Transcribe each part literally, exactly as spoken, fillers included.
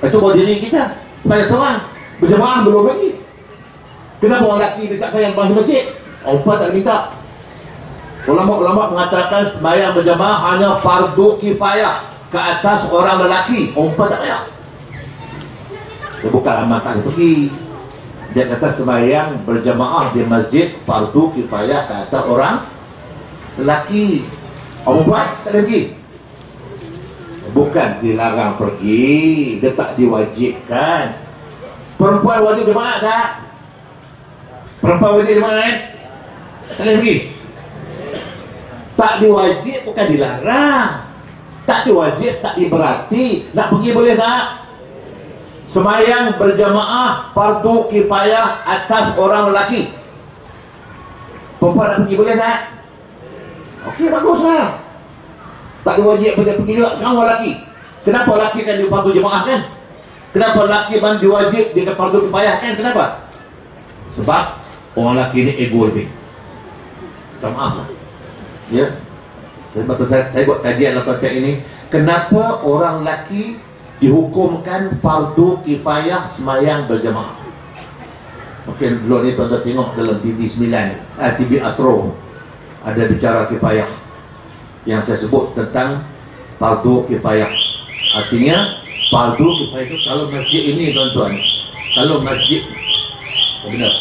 Itu buat diri kita sebagai seorang berjemaah belum lagi. Kenapa orang lelaki dekat yang bangsa masjid, orang tak minta? Ulama-ulama mengatakan sembahyang berjemaah hanya fardu kifayah ke atas orang lelaki, orang tak payah. Dia bukan amat tak pergi. Dia kata sembahyang berjemaah di masjid fardu kifayah ke atas orang lelaki. Orang buat tak boleh pergi. Bukan dilarang pergi, dia tak diwajibkan. Perempuan wajib jemaah tak? Perempuan wajib jemaah kan? Tak boleh pergi. Tak diwajib, bukan dilarang. Tak diwajib, tak diberarti. Nak pergi boleh tak? Sembahyang berjamaah fardu kifayah atas orang lelaki. Perempuan nak pergi boleh tak? Okey, baguslah. Tak diwajib pada pergi juga kamu lelaki. Kenapa lelaki kan dia fardu jemaah kan? Kenapa lelaki kan diwajib dia fardu kifayah kan? Kenapa? Sebab orang lelaki ni ego lebih. Minta maaf lah. Ya. Sebab tu saya, saya buat kajian dalam konteks ini. Kenapa orang lelaki dihukumkan fardu kifayah sembahyang berjamaah? Mungkin dulu ni tuan-tuan tengok dalam T V sembilan, eh, T V Astro ada bicara kifayah yang saya sebut tentang fardu kifayah. Artinya fardu kifayah itu kalau masjid ini tuan-tuan, kalau masjid oh benar,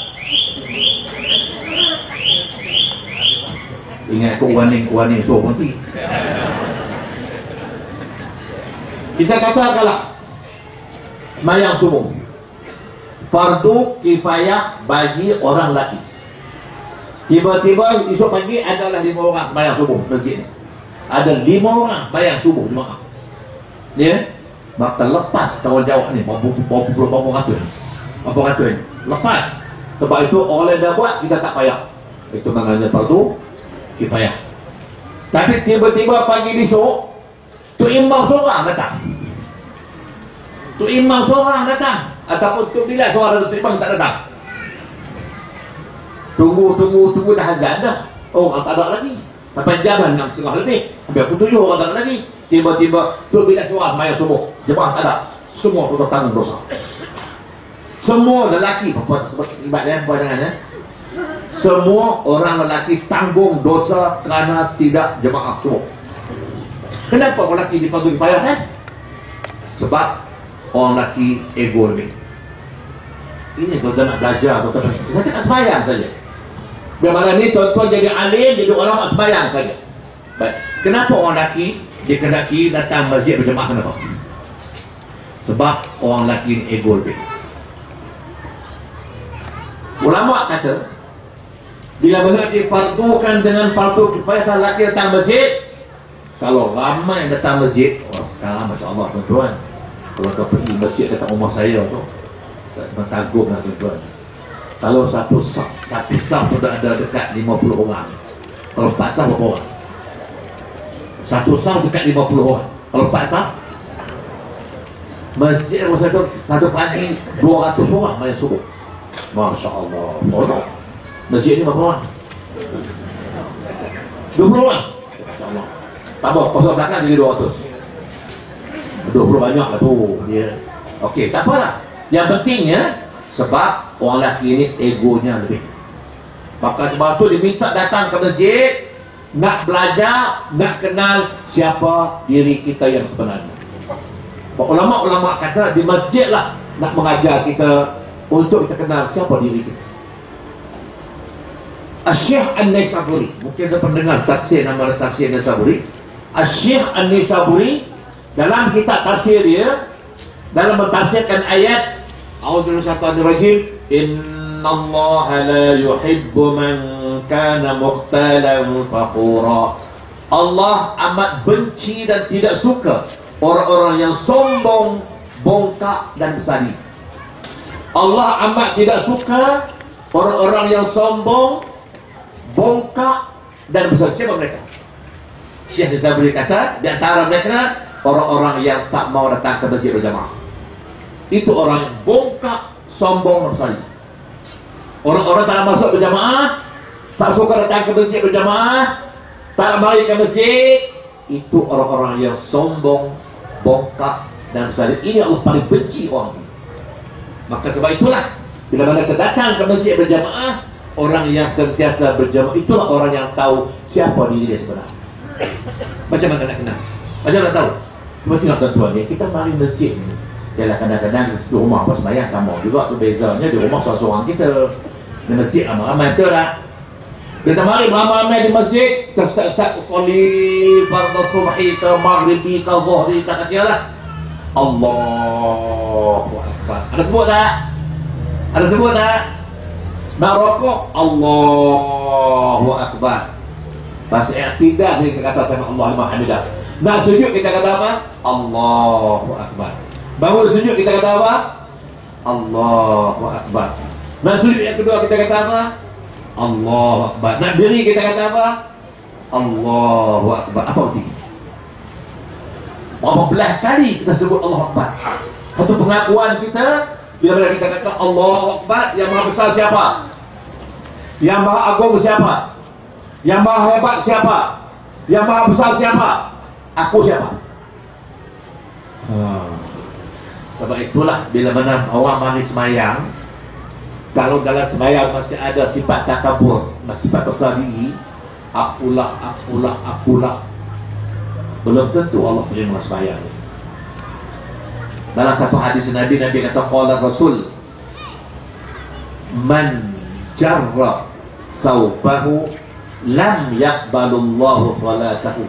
ingat kau warning-warning so nanti. Kita katakanlah sembahyang subuh fardu kifayah bagi orang lelaki. Tiba-tiba esok pagi adalah lima orang sembahyang subuh masjid ni. Ada lima orang sembahyang subuh jemaah. Ya, maka lepas tanggungjawab ni berapa berapa ratus. Berapa ratus. Lepas. Sebab itu orang dah buat, kita tak payah. Itu namanya fardu kifayah. Tapi tiba-tiba pagi besok tu imam seorang datang. Tu imam seorang datang ataupun tu bila seorang tu imam tak datang. Tunggu tunggu tunggu dah azan dah. Oh, tak ada lagi. Sampai jam enam setengah lebih. Sampai pukul tujuh orang tak ada lagi. Tiba-tiba tu bila seorang sembahyang subuh, jemaah tak ada. Semua tu tanggung dosa. Semua lelaki ibadat ya, buat jangan ya. Semua orang lelaki tanggung dosa kerana tidak jemaah subuh. Kenapa orang lelaki dipanggil kifayah kan? Sebab orang lelaki ego lebih. Ini tuan-tuan nak belajar, tuan-tuan saya cakap sembahyang saja. Biar malam ni tuan-tuan jadi alim, jadi orang sembahyang saja. Baik. Kenapa orang lelaki dikendaki datang masjid berjemaah? Kenapa? Sebab orang lelaki ni ego lebih. Ulama kata bila benar difardukan dengan fardu kifayah lelaki datang masjid, kalau ramai yang datang masjid, oh, sekarang Masya Allah tuan-tuan, kalau kau pergi masjid dekat rumah saya tu, saya kagum lah tuan-tuan. Kalau satu saf, satu saf sudah ada dekat lima puluh orang. Kalau empat saf berapa orang? Satu saf dekat lima puluh orang. Kalau empat saf, masjid masa itu satu pagi dua ratus orang main subuh. Masya Allah. Oh, masjid ni berapa orang? dua puluh orang. Masya Allah. Tambah kosong belakang jadi dua ratus. dua puluh banyak lah tu dia. Okey, tak apalah. Yang pentingnya sebab orang lelaki ini egonya lebih. Maka sebab tu diminta datang ke masjid, nak belajar, nak kenal siapa diri kita yang sebenarnya. Ulama-ulama kata di masjid lah nak mengajar kita untuk kita kenal siapa diri kita. Asy-Syaikh An-Naisaburi, mungkin ada pendengar tafsir, nama tafsir An-Naisaburi. Asy-Syaikh An-Naisaburi dalam kitab tafsir dia, dalam mentafsirkan ayat A'udzu billahi rajim, innallaha la yuhibbu man kana mukhtalan fakhura. Allah amat benci dan tidak suka orang-orang yang sombong, bongkak dan besar. Allah amat tidak suka orang-orang yang sombong, bongkak dan besar. Siapa mereka? Syekh An-Naisaburi kata di antara mereka orang-orang yang tak mau datang ke masjid berjamaah. Itu orang yang bongkak, sombong dan besar. Orang-orang tak masuk berjamaah, tak suka datang ke masjid berjamaah, tak mari ke masjid, itu orang-orang yang sombong, bongkak dan besar. Ini Allah paling benci orang ini. Maka sebab itulah bila mana kita datang ke masjid berjamaah, orang yang sentiasa berjamaah itulah orang yang tahu siapa diri dia sebenarnya. Macam mana nak kenal? Macam mana nak tahu? Cuma tengok tuan-tuan ni, kita mari masjid ni. Yalah kadang-kadang di rumah apa sembahyang sama juga tu, bezanya di rumah seorang-seorang kita. Di masjid ramai-ramai tu lah. Kita mari ramai-ramai di masjid, kita start-start usoli fardhu subhi ke maghribi ke zuhri ke katalah Allahu Akbar. Ada sebut tak? Ada sebut tak? Nak rokok Allahu Akbar. Pas i'tidal kita kata sama Allah liman hamidah. Nak sujud kita kata apa? Allahu Akbar. Bangun sujud kita kata apa? Allahu Akbar. Nak sujud yang kedua kita kata apa? Allahu Akbar. Nak diri kita kata apa? Allahu Akbar. Apa arti? Berapa belas kali kita sebut Allahu Akbar? Satu pengakuan kita bila kita kata Allahu Akbar, yang maha besar siapa? Yang maha agung siapa? Yang maha hebat siapa? Yang maha besar siapa? Aku siapa? Hmm. Sebab itulah bila mana orang mari semayang, kalau dalam semayang masih ada sifat takabur, sifat besar diri, akulah, akulah, akulah, belum tentu Allah terima semayang. Dalam satu hadis Nabi, Nabi kata qala Rasul, man jarra saubahu lam yaqbalullahu salatahu.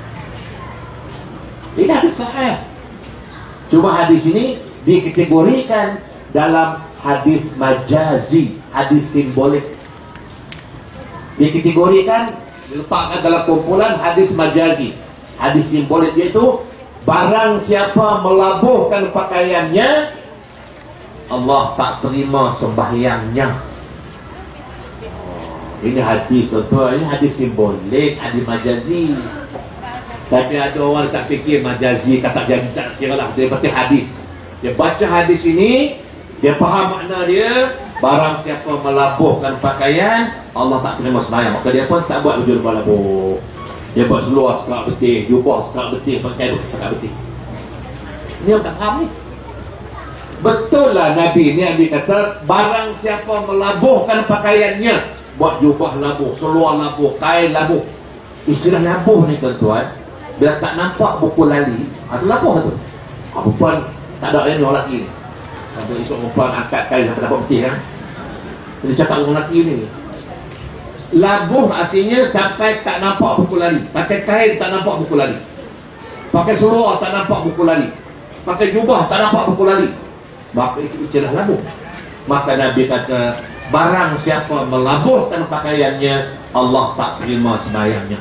Ini hadis sahih. Cuma hadis ini dikategorikan dalam hadis majazi, hadis simbolik. Dikategorikan, diletakkan dalam kumpulan hadis majazi, hadis simbolik, yaitu barang siapa melabuhkan pakaiannya, Allah tak terima sembahyangnya. Oh, ini hadis tuan-tuan, ini hadis simbolik, hadis majazi. Tapi ada orang tak fikir majazi, kata jadi tak kira lah, dia berarti hadis. Dia baca hadis ini, dia faham makna dia, barang siapa melabuhkan pakaian, Allah tak terima sembahyang. Maka dia pun tak buat baju labuh. Dia buat seluar sekerak betih, jubah sekerak betih, pakai sekerak betih. Ini orang tak faham ni. Betul lah Nabi ni, Nabi kata barang siapa melabuhkan pakaiannya, buat jubah labuh, seluar labuh, kain labuh. Istilah labuh ni tuan-tuan, bila tak nampak buku lali, itu labuh tu. Perempuan tak ada yang orang lelaki ni. Sampai esok perempuan angkat kain sampai dapat betih kan. Dia cakap dengan lelaki ni, labuh artinya sampai tak nampak buku lali. Pakai kain tak nampak buku lali. Pakai seluar tak nampak buku lali. Pakai jubah tak nampak buku lali. Maka itu istilah labuh. Maka Nabi kata barang siapa melabuhkan pakaiannya, Allah tak terima sembahyangnya.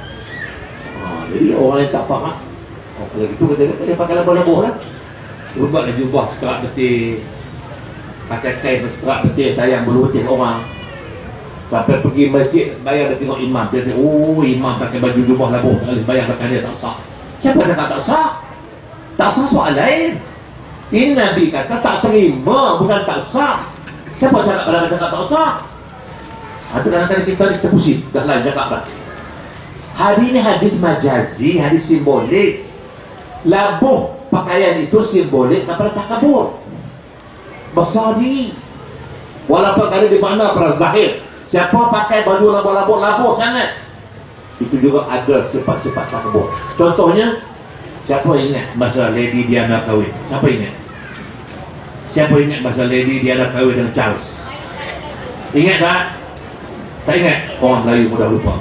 Ha, jadi orang yang tak faham, oh, kalau itu kata dia pakai labuh-labuh lah. Buatlah jubah sekerak betih, pakai kain sekerak betih, tayang bulu betih orang. Sampai pergi masjid sembahyang, dia tengok imam, dia tengok, oh imam pakai baju jubah labuh, tak boleh sembahyang, pakai dia tak sah. Siapa cakap tak sah? Tak sah soal lain. Ini Nabi kata tak terima, bukan tak sah. Siapa cakap pada cakap tak sah? Itu kadang-kadang kita terpusing, dah lain cakap dah. Hadis ini hadis majazi, hadis simbolik. Labuh pakaian itu simbolik kepada takabur, besar diri. Walaupun ada di mana pada zahir, siapa pakai baju labuh-labuh, labuh sangat, itu juga ada sifat-sifat takabur. Contohnya, siapa ingat masa Lady Diana kahwin? Siapa ingat? Siapa ingat masa Lady Diana kahwin dengan Charles? Ingat tak? Tak ingat? Orang Melayu mudah lupa.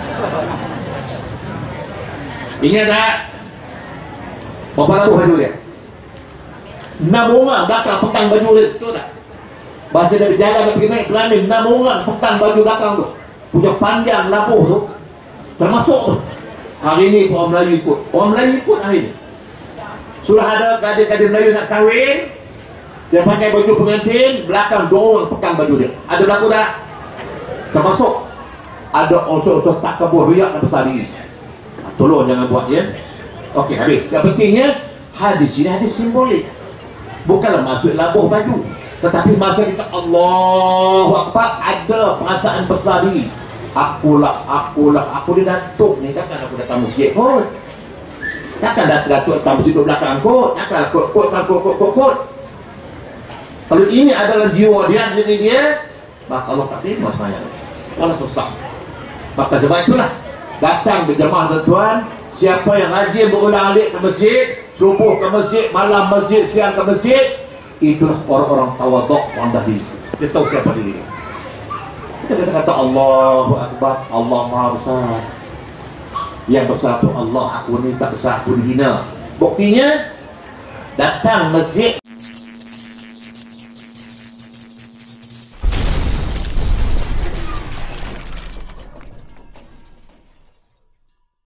Ingat tak? Berapa labuh baju dia? Enam orang belakang petang baju dia, betul tak? Bahasa dia berjalan dan pergi naik Pelamin, enam orang petang baju belakang tu, punya panjang labuh tu, termasuk tu. Hari ni orang Melayu ikut, orang Melayu ikut hari ni. Sudah ada gadis-gadis Melayu nak kahwin, dia pakai baju pengantin, belakang dua orang petang baju dia. Ada berlaku tak? Termasuk ada unsur-unsur takabur, riak dan besar diri. Tolong jangan buat dia. Okey, habis. Yang pentingnya hadis ini hadis simbolik. Bukanlah maksud labuh baju, tetapi masa kita Allahu Akbar ada perasaan besar diri. Akulah, akulah, aku ni datuk ni, takkan aku datang masjid pun. Takkan datuk tak mesti duduk belakang kot. Takkan kot kot kot kot kot kot. Kalau ini adalah jiwa dia, jadi dia, maka Allah tak terima semayang. Allah susah. Maka sebab itulah datang berjemaah tuan-tuan. Siapa yang rajin berulang-alik ke masjid, subuh ke masjid, malam masjid, siang ke masjid, itulah orang-orang tawaduk orang tadi. Dia tahu siapa diri. Kita kata-kata Allahu Akbar, Allah Maha Besar. Yang besar tu Allah, aku ni tak besar, aku dihina. Buktinya datang masjid